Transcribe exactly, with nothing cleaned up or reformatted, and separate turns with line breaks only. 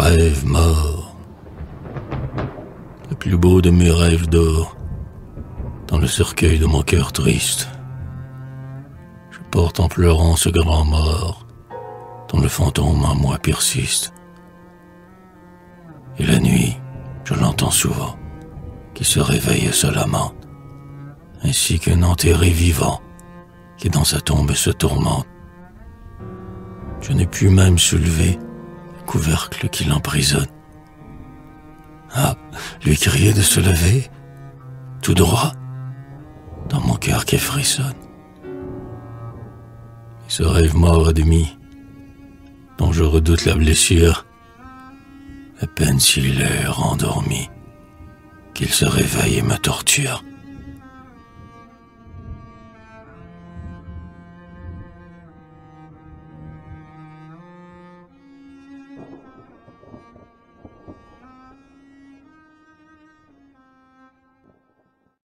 rêve mort. Le plus beau de mes rêves d'or, dans le cercueil de mon cœur triste. Je porte en pleurant ce grand mort, dont le fantôme en moi persiste. Et la nuit, je l'entends souvent, qui se réveille et se lamente, ainsi qu'un enterré vivant, qui dans sa tombe se tourmente. Je n'ai pu même soulever le couvercle qui l'emprisonne. Ah, lui crier de se lever, tout droit, dans mon cœur qui frissonne. Et ce rêve mort à demi, dont je redoute la blessure, à peine s'il est endormi, qu'il se réveille et me torture.